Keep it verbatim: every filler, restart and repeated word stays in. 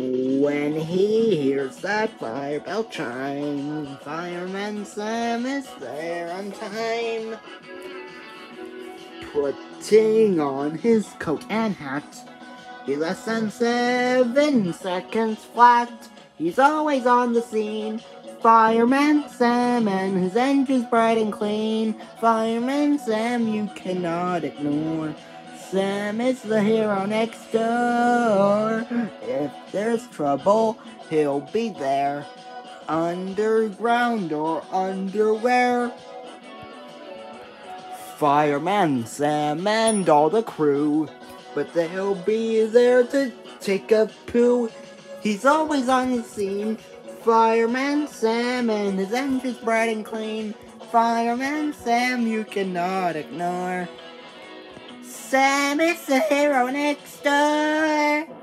When he hears that fire bell chime, Fireman Sam is there on time. Putting on his coat and hat, he less than seven seconds flat. He's always on the scene, Fireman Sam, and his engine's bright and clean. Fireman Sam you cannot ignore. Sam is the hero next door. If there's trouble, he'll be there, underground or underwear. Fireman Sam and all the crew, but they'll be there to take a poo. He's always on the scene, Fireman Sam, and his engine's bright and clean. Fireman Sam you cannot ignore. Sam is the hero next door.